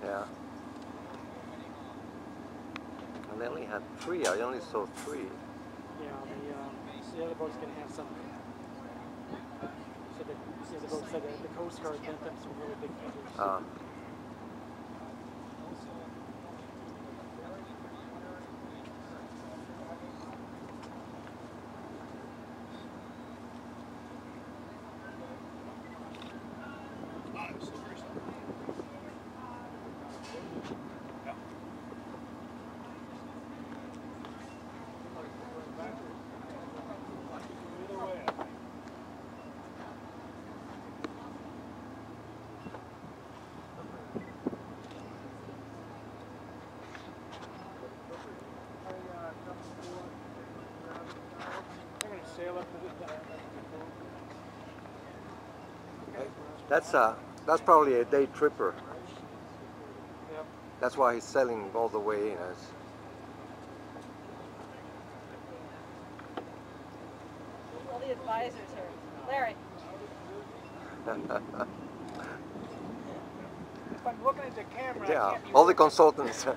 Yeah. And they only had 3. I only saw 3. Yeah, the other boat's going to have some. So the boat said that the Coast Guard lent them some really big feathers. That's probably a day tripper. Yep. That's why he's sailing all the way in. All the advisors here. Larry. If I'm looking at the camera, Yeah, I can't be all the consultants.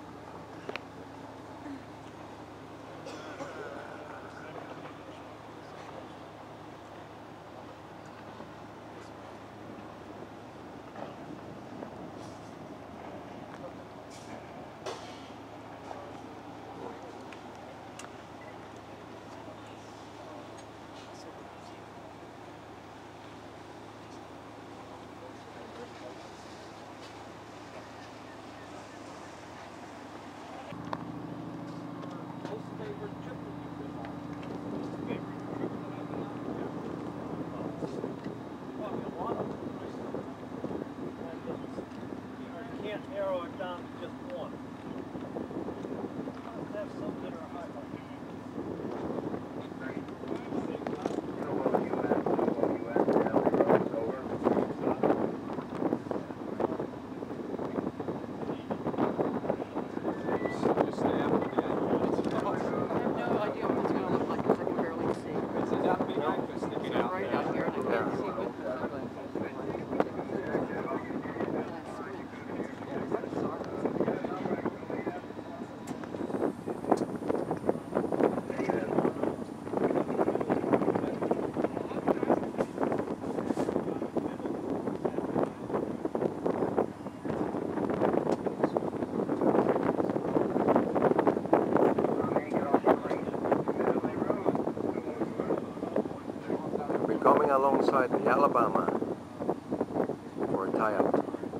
Coming alongside the Alabama for a tie-up.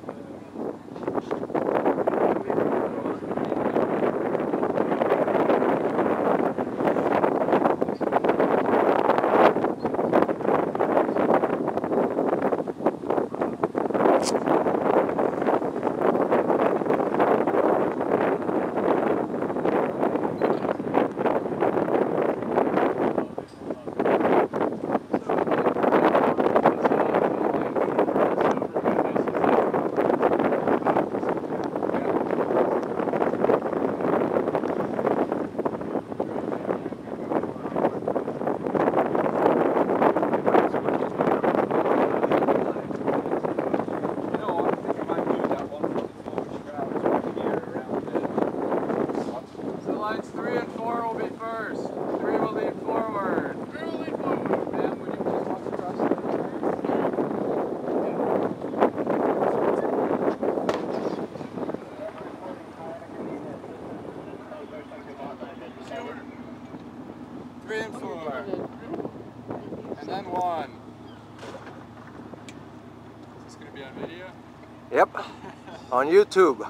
Yep, on YouTube.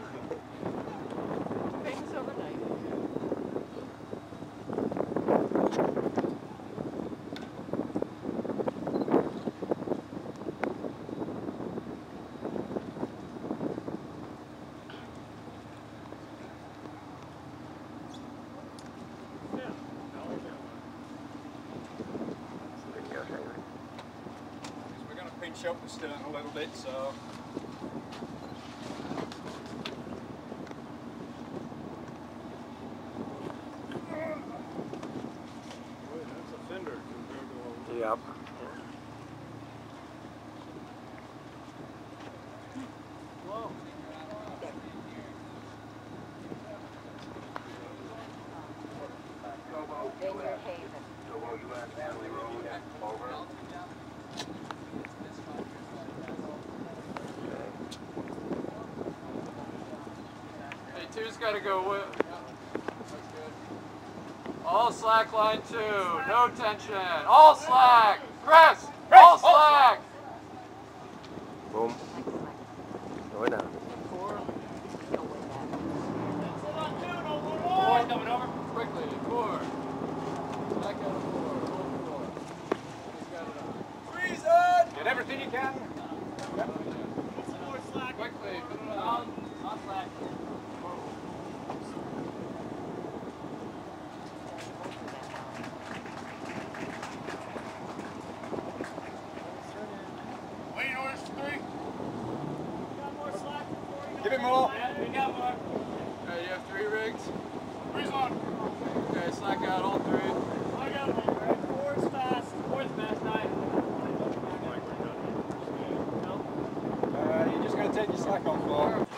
We're going to pinch up the stern a little bit, so. Yep. Whoa. two's got to go with. Yeah, that's good. All slack line 2. No tension. All slack. Press. All slack. Boom. Going down. 4. Hold on, 2, no more. 4 coming over. Quickly. 4. Back out of 4. Hold 4. He's got it on. Freeze on! Get everything you can. Some more slack. Quickly. Put it on. On slack. Waiting orders for 3. Got more slack before you Give me more. Yeah, we got more. Okay, you have 3 rigs. Freeze on. Okay, slack out all 3. I got them all, right? 4's fast. 4's fast, 9. You're just going to take your slack off, Bob.